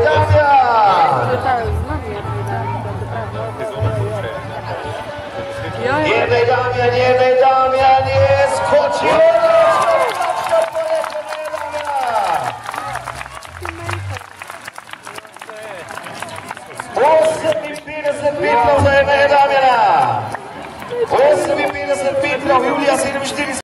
Damian! Jednej Damian je skočil! Metrov za Damjana! 58 metrov, Julija 47.